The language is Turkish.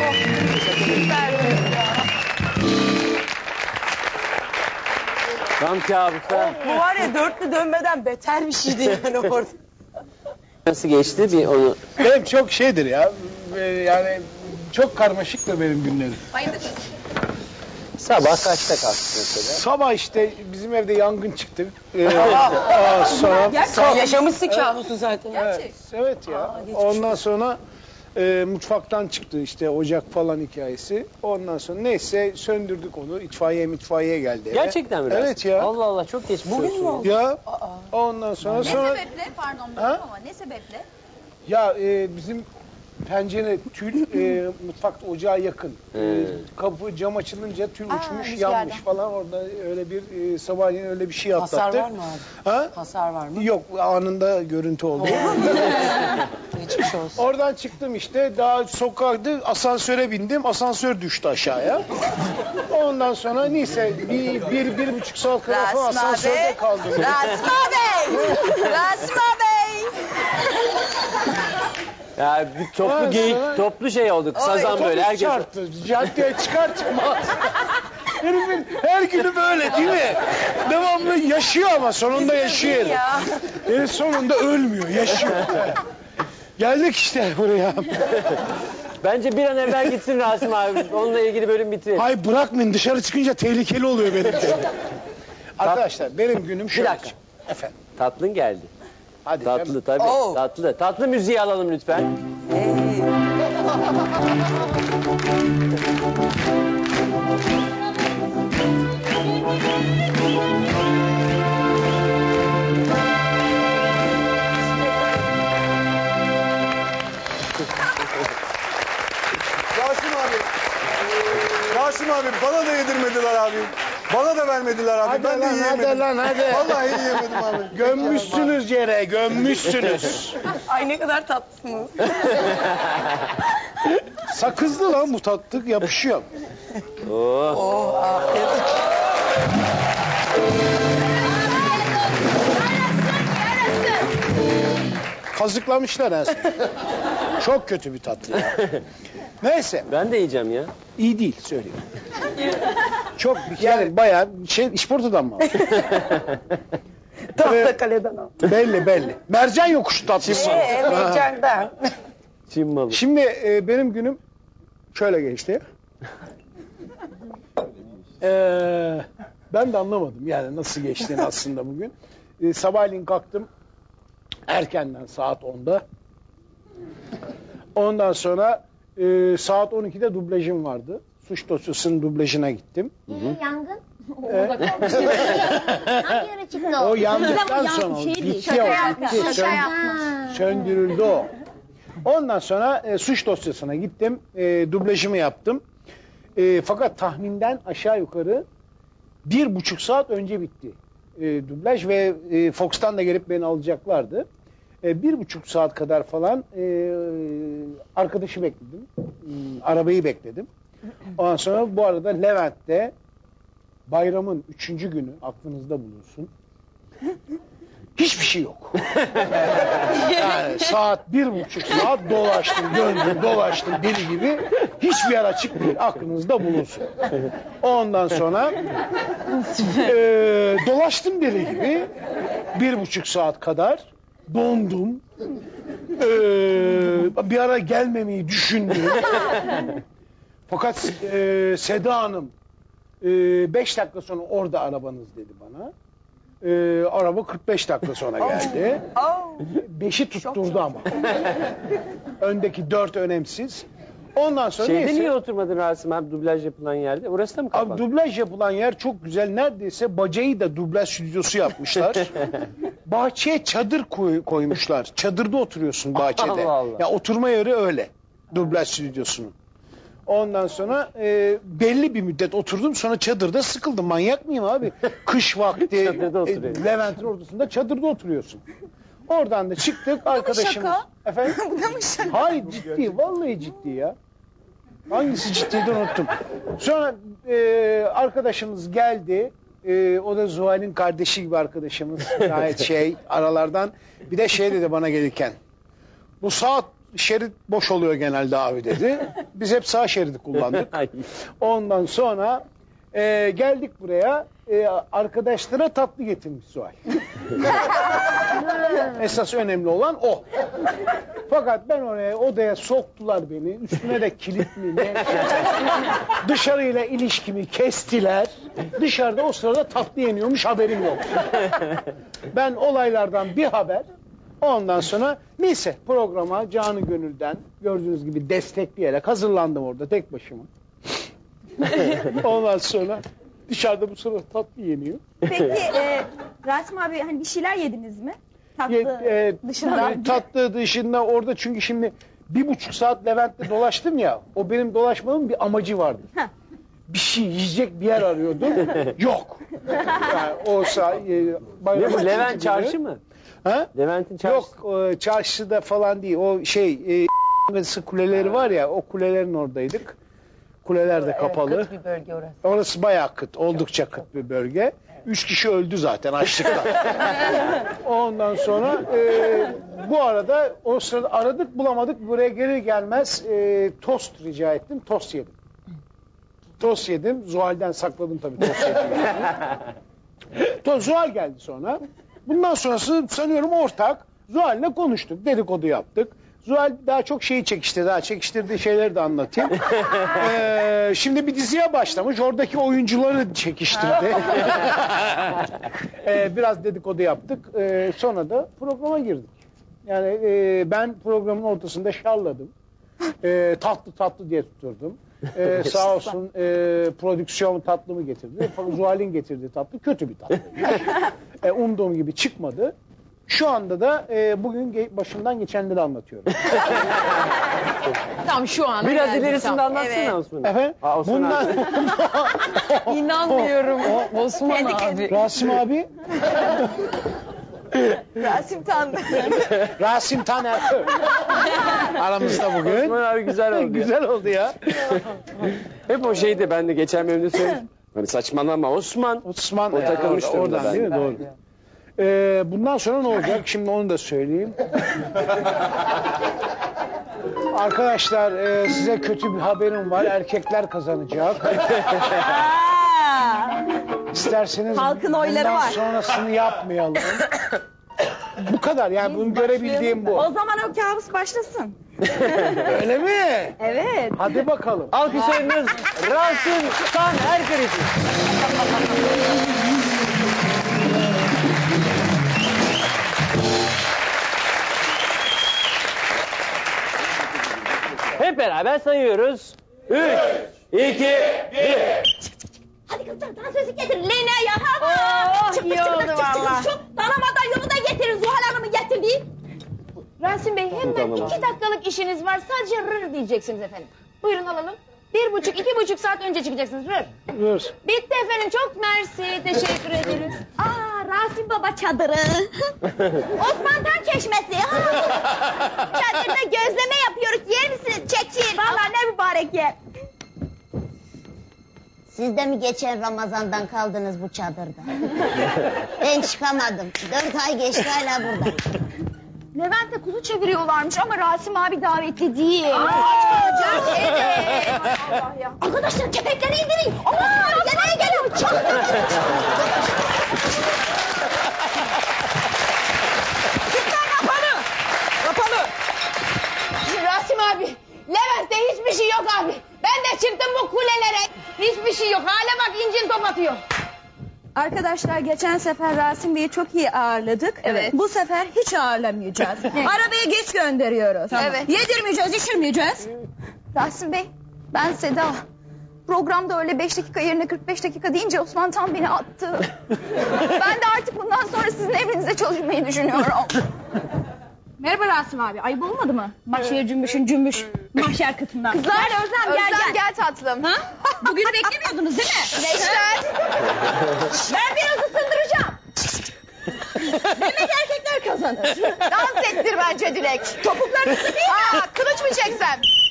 Tam kabusa. Bu var ya dörtlü dönmeden beter bir şeydi yani orada. Nasıl geçti bir onu? Benim çok şeydir ya. Yani çok karmaşıktır benim günlerim. Sabah kaçta kalktın mesela? Sabah işte bizim evde yangın çıktı. Sonra Sen yaşamışsın kabusu zaten. evet ya. Ondan sonra mutfaktan çıktı işte ocak falan hikayesi. Ondan sonra neyse söndürdük onu. İtfaiye geldi eve. Gerçekten mi? Evet ya. Allah Allah çok geçmiş Bugün olsun. mü oldu? Ya ondan sonra Ne sebeple? Pardon bölüyorum ama ne sebeple? ya bizim pencere tül mutfakta ocağa yakın. Kapı cam açılınca tül uçmuş rüzgardan. yanmış falan orada öyle bir sabahleyin öyle bir şey atlattık. Hasar var mı abi? Ha? Hasar var mı? Yok anında görüntü oldu. Geçmiş olsun. Oradan çıktım işte daha sokakta asansöre bindim. Asansör düştü aşağıya. Ondan sonra neyse bir buçuk saat kadar falan asansörde kaldım. Rasma Bey! Rasma Bey! Ya bir toplu Ondan geyik, sonra- toplu şey oldu. Sazan böyle Otobüs herkes. çarptı. Caddeye çıkar çıkmaz. Herifin her günü böyle değil mi? Devamlı yaşıyor ama sonunda yaşıyor herif. Ya. Herif sonunda ölmüyor, yaşıyor. Geldik işte buraya. Bence bir an evvel gitsin Rasim abi. Onunla ilgili bölüm bitirelim. Hay bırakmayın dışarı çıkınca tehlikeli oluyor benim de. Arkadaşlar benim günüm şöyle. Bir dakika. Efendim. Tatlın geldi. Hadi Tatlı canım. tabii. Oo. Tatlı. Tatlı müziği alalım lütfen. Rasim abi bana da yedirmediler abi. Bana da vermediler abi. Hadi Ben de lan, yiyemedim. hadi lan, hadi. Vallahi yiyemedim abi. Gömmüşsünüz yere, gömmüşsünüz. Ay ne kadar tatlısınız. Sakızlı lan bu tatlı yapışıyor. Oo. Oh afiyet. Kazıklamışlar ha. Çok kötü bir tatlı ya. Neyse, Ben de yiyeceğim ya. iyi değil söyleyeyim. Çok yani bayağı işportadan mı aldın? Tahtakale'den al. Belli. Mercan yokuşu tatlısı. Heyecandan. Çin malı. Şimdi benim günüm şöyle geçti. Ben de anlamadım yani nasıl geçtiğini aslında bugün. Sabahleyin kalktım erkenden saat 10'da. Ondan sonra saat 12'de dublajım vardı. Suç dosyasının dublajına gittim. Yangın? Orada kalmış. Hangi yere çıktı o? O yandıktan sonra o bitti o. Bitti. Söndürüldü o. Ondan sonra suç dosyasına gittim. Dublajımı yaptım. Fakat tahminden aşağı yukarı 1,5 saat önce bitti dublaj ve Fox'tan da gelip beni alacaklardı. 1,5 saat kadar falan arkadaşı bekledim. Arabayı bekledim. Ondan sonra bu arada Levent'te bayramın 3. günü aklınızda bulunsun. Hiçbir şey yok. Yani saat 1,5 saat dolaştım, döndüm, dolaştım deli gibi. Hiçbir yer açık değil. Aklınızda bulunsun. Ondan sonra dolaştım deli gibi. 1,5 saat kadar dondum. Bir ara gelmemeyi düşündüm. Fakat Seda Hanım 5 dakika sonra orada arabanız dedi bana. Araba 45 dakika sonra geldi. 5'i tutturdu ama. Öndeki 4 önemsiz. Ondan sonra Şeyde neyse. niye oturmadın Rasim abi dublaj yapılan yerde? Orası da mı Abi kapandı? dublaj yapılan yer çok güzel. Neredeyse bacayı da dublaj stüdyosu yapmışlar. Bahçeye çadır koymuşlar. Çadırda oturuyorsun bahçede. Allah Allah. Ya oturma yeri öyle. Dublaj stüdyosunun. Ondan sonra belli bir müddet oturdum. Sonra çadırda sıkıldım. Manyak mıyım abi? Kış vakti Çadırda oturuyorsun. Levent'in ortasında çadırda oturuyorsun. Oradan da çıktık arkadaşımız. şaka? Efendim? Bu da mı şaka? Hayır ciddi. Vallahi ciddi ya. Hangisi ciddiydi unuttum. Sonra arkadaşımız geldi. O da Zuhal'in kardeşi gibi arkadaşımız. Gayet aralardan. Bir de şey dedi bana gelirken. Bu saat şerit boş oluyor genelde abi dedi. Biz hep sağ şeridi kullandık. Ondan sonra geldik buraya. Arkadaşlara tatlı getirmiş Zuhal. Esas önemli olan o. Fakat ben oraya odaya soktular beni. Üstüne de kilit mi ne? Dışarıyla ilişkimi kestiler. Dışarıda o sırada tatlı yeniyormuş, haberim yok. Ben olaylardan bir haber. Ondan sonra neyse programa canı gönülden gördüğünüz gibi destekleyerek hazırlandım orada tek başıma. Ondan sonra dışarıda bu sırada tatlı yeniyor. Peki Rasim abi hani bir şeyler yediniz mi? Tatlı dışında. Tatlı dışında orada çünkü şimdi 1,5 saat Levent'te dolaştım ya. O benim dolaşmamın bir amacı vardı. Heh. Bir şey yiyecek bir yer arıyordum. Yok. Yani o Ne bu Levent çarşı mı? Ha? Levent'in çarşısı. Yok çarşıda falan değil. O kuleleri var ya, o kulelerin oradaydık. Kuleler de kapalı. Kıt bir bölge orası. Orası bayağı kıt. Oldukça kıt bir bölge. 3 kişi öldü zaten açlıktan. Ondan sonra bu arada o sırada aradık bulamadık. Buraya gelir gelmez tost rica ettim. Tost yedim. Tost yedim. Zuhal'den sakladım tabii tost yedim. Zuhal geldi sonra. Bundan sonrası sanıyorum ortak. Zuhal'le konuştuk. Dedikodu yaptık. Zuhal daha çok şeyi çekiştirdi. Daha çekiştirdiği şeyleri de anlatayım. Şimdi bir diziye başlamış. Oradaki oyuncuları çekiştirdi. Biraz dedikodu yaptık. Sonra da programa girdik. Yani ben programın ortasında şarladım. Tatlı diye tuturdum. Sağ olsun prodüksiyon tatlımı getirdi. Zuhal'in getirdiği tatlı kötü bir tatlı. Umduğum gibi çıkmadı. Şu anda da bugün başından geçenleri anlatıyorum. Tam şu an. Biraz ilerisinde anlatsana Evet. Osman. Efendim? Osman Bundan... İnanmıyorum. Osman abi. Rasim abi. Rasim Tan. Rasim Taner. Aramızda bugün. Osman abi güzel oldu. Güzel oldu ya. Hep o şeydi, ben de geçen bölümde söyledim. Hani saçmalama Osman. Osman O takılmıştır oradan orada değil mi? bende. Doğru. Bundan sonra ne olacak? Şimdi onu da söyleyeyim. Arkadaşlar size kötü bir haberim var. Erkekler kazanacak. İsterseniz Halkın oyları bundan var. sonrasını yapmayalım. Bu kadar yani bunu görebildiğim bu. O zaman o kabus başlasın. Öyle mi? Evet. Hadi bakalım. Alkışlarınız Rasim Tan Erkar için. Hep beraber sayıyoruz. 3, 2, 1. Hadi kızlar dansözü getirin. Leyla ya. iyi oldu valla. Şu dana madalyonu da getirin. Zuhal Hanım'ı getirdi. Rasim Bey hemen Tamam. 2 dakikalık işiniz var. Sadece rır diyeceksiniz efendim. Buyurun alalım. 2,5 saat önce çıkacaksınız. Rır. Dur. Bitti efendim. Çok mersi. Teşekkür ederiz. Aa Rasim Baba çadırı. Osman Tan çeşmesi. Çadırda gözleme yapıyoruz. Yer misiniz? Çekil. Vallahi ne mübarek yer. Siz de mi geçen Ramazan'dan kaldınız bu çadırda? Ben çıkamadım. 4 ay geçti hala buradayım. Levent'te kuzu çeviriyorlarmış ama Rasim abi davetli değil. Allah ya. Arkadaşlar köpekleri indirin. Aman yemeğe geliyor. Kapalı. Rasim abi. Levent'te hiçbir şey yok abi. Ben de çıktım bu kulelere. Hiçbir şey yok. Hala bak incin top atıyor. Arkadaşlar geçen sefer Rasim Bey'i çok iyi ağırladık. Evet. Bu sefer hiç ağırlamayacağız. Arabaya geç gönderiyoruz. Evet. Yedirmeyeceğiz, içirmeyeceğiz. Rasim Bey, ben Seda. Programda öyle 5 dakika yerine 45 dakika deyince Osman Tan beni attı. Ben de artık bundan sonra sizin evrinizde çalışmayı düşünüyorum. Merhaba Rasim abi. Ayıp olmadı mı? Mahşer cümbüş. Mahşer kıtından. Kızlar Özlem gel tatlım. Ha? Bugünü beklemiyordunuz değil mi? Neşter. Ben biraz ısındıracağım. Demek erkekler kazanır. Dans ettir bence Dilek. Topuklarını sıkayım mı? Kılıç mı çeksem?